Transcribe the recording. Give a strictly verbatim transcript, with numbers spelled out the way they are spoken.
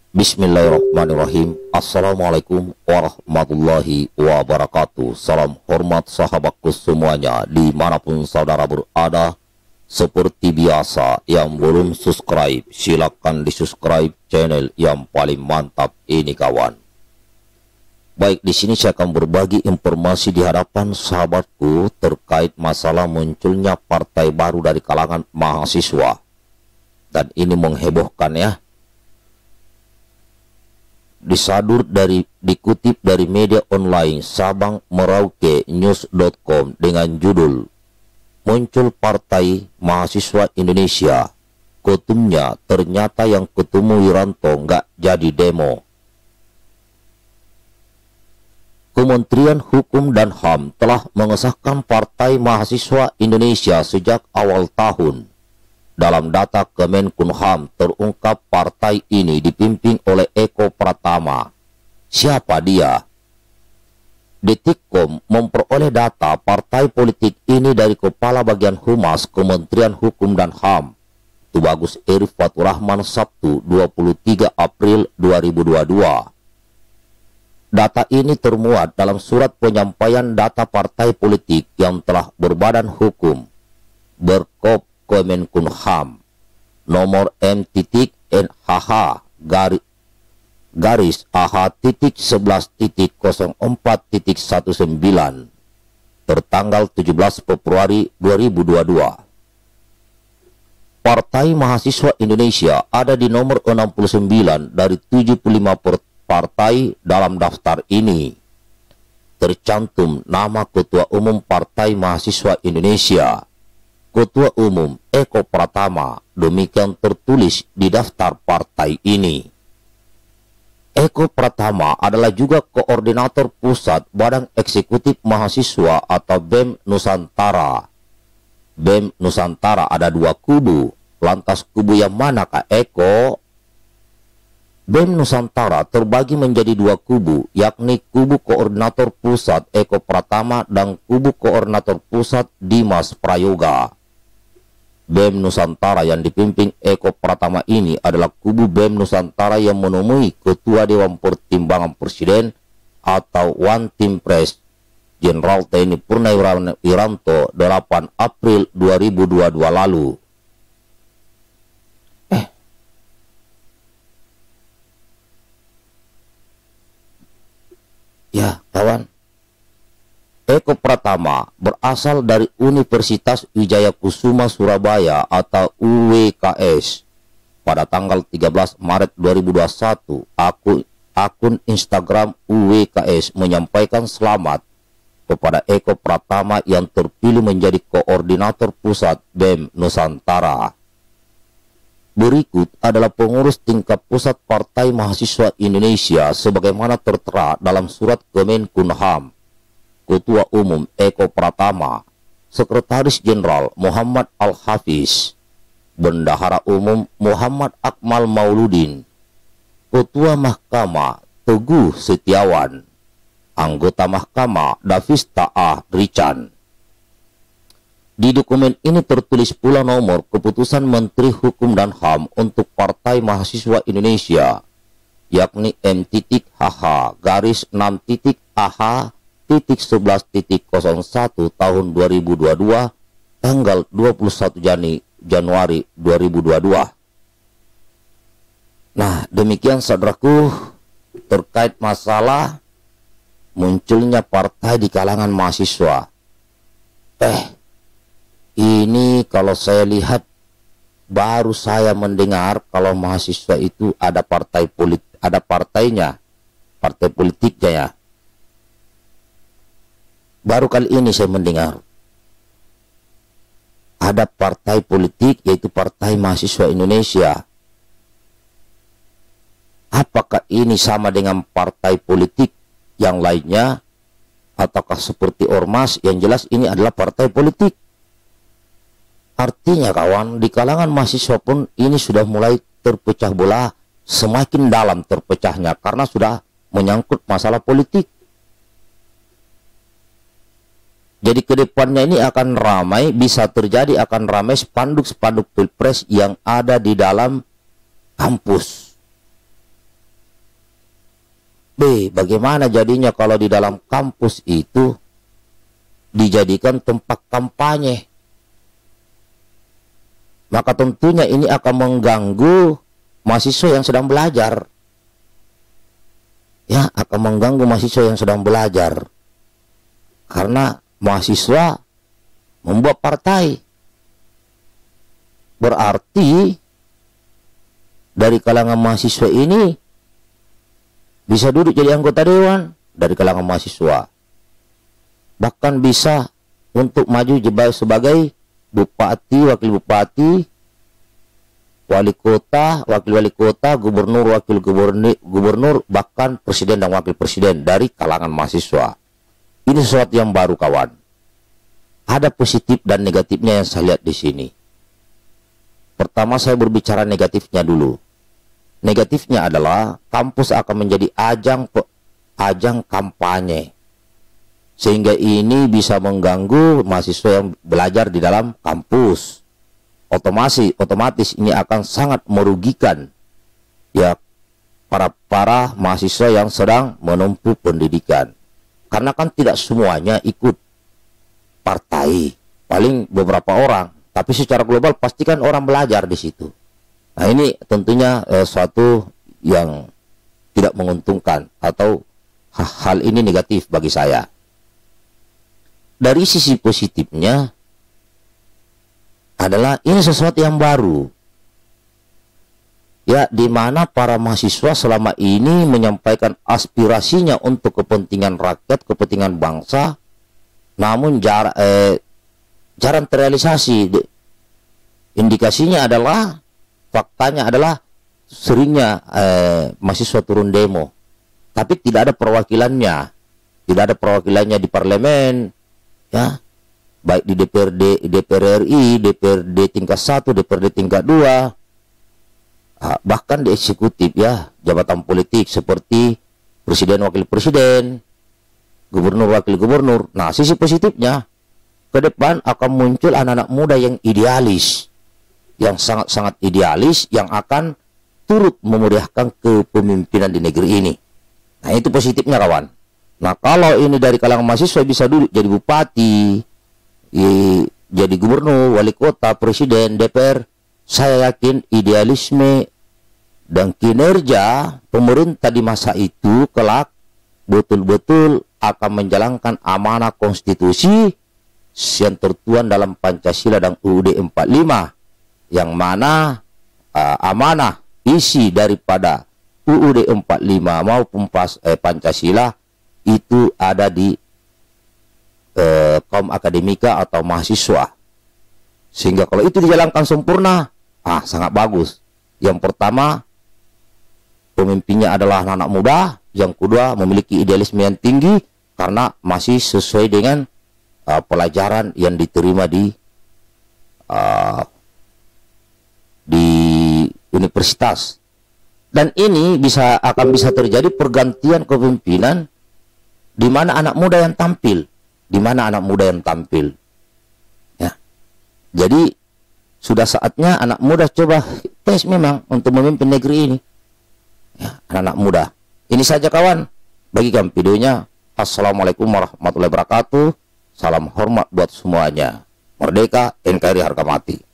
Bismillahirrahmanirrahim. Assalamualaikum warahmatullahi wabarakatuh. Salam hormat sahabatku semuanya dimanapun saudara berada. Seperti biasa, yang belum subscribe silakan di subscribe channel yang paling mantap ini kawan. Baik, di sini saya akan berbagi informasi di hadapan sahabatku terkait masalah munculnya partai baru dari kalangan mahasiswa. Dan ini menghebohkan ya. Disadur dari dikutip dari media online Sabang Merauke News dot com dengan judul muncul partai mahasiswa Indonesia, ketumnya ternyata yang ketemu Wiranto nggak jadi demo. Kementerian Hukum dan H A M telah mengesahkan Partai Mahasiswa Indonesia sejak awal tahun. Dalam data Kemenkumham terungkap partai ini dipimpin oleh Eko Pratama. Siapa dia? Detik titik com memperoleh data partai politik ini dari Kepala Bagian Humas Kementerian Hukum dan H A M, Tubagus Erif Faturrahman, Sabtu dua puluh tiga April dua ribu dua puluh dua. Data ini termuat dalam surat penyampaian data partai politik yang telah berbadan hukum berkop Kemenkumham nomor M N H H garis garis A H titik sebelas titik nol empat titik sembilan belas tertanggal tujuh belas Februari dua ribu dua puluh dua. Partai Mahasiswa Indonesia ada di nomor enam puluh sembilan dari tujuh puluh lima partai dalam daftar ini. Tercantum nama Ketua Umum Partai Mahasiswa Indonesia, Ketua Umum Eko Pratama, demikian tertulis di daftar partai ini. Eko Pratama adalah juga Koordinator Pusat Badan Eksekutif Mahasiswa atau B E M Nusantara. B E M Nusantara ada dua kubu, lantas kubu yang manakah Eko? B E M Nusantara terbagi menjadi dua kubu, yakni kubu Koordinator Pusat Eko Pratama dan kubu Koordinator Pusat Dimas Prayoga. B E M Nusantara yang dipimpin Eko Pratama ini adalah kubu B E M Nusantara yang menemui Ketua Dewan Pertimbangan Presiden atau One Team Press Jenderal T N I Purnawirawan Wiranto delapan April dua ribu dua puluh dua lalu. Eh. Ya, kawan. Eko Pratama berasal dari Universitas Wijaya Kusuma Surabaya atau U W K S. Pada tanggal tiga belas Maret dua ribu dua puluh satu, akun, akun Instagram U W K S menyampaikan selamat kepada Eko Pratama yang terpilih menjadi Koordinator Pusat B E M Nusantara. Berikut adalah pengurus tingkat pusat Partai Mahasiswa Indonesia sebagaimana tertera dalam surat Kemenkumham. Ketua Umum Eko Pratama, Sekretaris Jenderal Muhammad Al-Hafiz, Bendahara Umum Muhammad Akmal Mauludin, Ketua Mahkamah Teguh Setiawan, Anggota Mahkamah Davista A. Richan. Di dokumen ini tertulis pula nomor keputusan Menteri Hukum dan H A M untuk Partai Mahasiswa Indonesia, yakni M H H garis enam A H titik sebelas titik nol satu tahun dua ribu dua puluh dua tanggal dua puluh satu Januari dua ribu dua puluh dua. Nah, demikian saudaraku terkait masalah munculnya partai di kalangan mahasiswa. Eh, ini kalau saya lihat baru saya mendengar kalau mahasiswa itu ada partai politik, ada partainya, partai politiknya ya. Baru kali ini saya mendengar ada partai politik yaitu Partai Mahasiswa Indonesia. Apakah ini sama dengan partai politik yang lainnya ataukah seperti ormas? Yang jelas ini adalah partai politik. Artinya kawan, di kalangan mahasiswa pun ini sudah mulai terpecah belah, semakin dalam terpecahnya karena sudah menyangkut masalah politik. Jadi kedepannya ini akan ramai, bisa terjadi akan ramai spanduk-spanduk pilpres yang ada di dalam kampus. B. Bagaimana jadinya kalau di dalam kampus itu dijadikan tempat kampanye? Maka tentunya ini akan mengganggu mahasiswa yang sedang belajar. Ya, akan mengganggu mahasiswa yang sedang belajar. Karena mahasiswa membuat partai. Berarti dari kalangan mahasiswa ini bisa duduk jadi anggota dewan dari kalangan mahasiswa. Bahkan bisa untuk maju sebagai bupati, wakil bupati, wali kota, wakil wali kota, gubernur, wakil gubernur, gubernur, bahkan presiden dan wakil presiden dari kalangan mahasiswa. Ini sesuatu yang baru, kawan. Ada positif dan negatifnya yang saya lihat di sini. Pertama, saya berbicara negatifnya dulu. Negatifnya adalah kampus akan menjadi ajang ajang kampanye. Sehingga ini bisa mengganggu mahasiswa yang belajar di dalam kampus. Otomasi, otomatis ini akan sangat merugikan ya para para mahasiswa yang sedang menempuh pendidikan. Karena kan tidak semuanya ikut partai, paling beberapa orang. Tapi secara global pastikan orang belajar di situ. Nah ini tentunya eh, suatu yang tidak menguntungkan atau hal ini negatif bagi saya. Dari sisi positifnya adalah ini sesuatu yang baru. Ya, di mana para mahasiswa selama ini menyampaikan aspirasinya untuk kepentingan rakyat, kepentingan bangsa, namun jar, eh, jarang terrealisasi. Indikasinya adalah, faktanya adalah seringnya eh, mahasiswa turun demo, tapi tidak ada perwakilannya, tidak ada perwakilannya di parlemen. Ya, baik di D P R D, D P R R I, D P R D tingkat satu, D P R D tingkat dua, bahkan di eksekutif ya, jabatan politik seperti presiden, wakil presiden, gubernur, wakil gubernur. Nah, sisi positifnya, ke depan akan muncul anak-anak muda yang idealis, yang sangat-sangat idealis, yang akan turut memeriahkan kepemimpinan di negeri ini. Nah, itu positifnya, kawan. Nah, kalau ini dari kalangan mahasiswa bisa duduk jadi bupati, jadi gubernur, wali kota, presiden, D P R, saya yakin idealisme dan kinerja pemerintah di masa itu kelak betul-betul akan menjalankan amanah konstitusi yang tertuang dalam Pancasila dan U U D empat puluh lima, yang mana uh, amanah isi daripada U U D empat puluh lima maupun pas, eh, Pancasila itu ada di eh, kaum akademika atau mahasiswa. Sehingga kalau itu dijalankan sempurna, ah sangat bagus. Yang pertama, pemimpinnya adalah anak-anak muda. Yang kedua, memiliki idealisme yang tinggi karena masih sesuai dengan uh, pelajaran yang diterima di uh, di universitas. Dan ini bisa akan bisa terjadi pergantian kepemimpinan di mana anak muda yang tampil, di mana anak muda yang tampil. Ya. Jadi sudah saatnya anak muda coba tes memang untuk memimpin negeri ini. Ya, anak-anak muda. Ini saja, kawan. Bagikan videonya. Assalamualaikum warahmatullahi wabarakatuh. Salam hormat buat semuanya. Merdeka, N K R I harga mati.